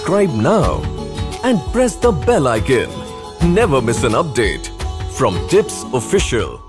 subscribe now and press the bell icon. Never miss an update from Tips Official.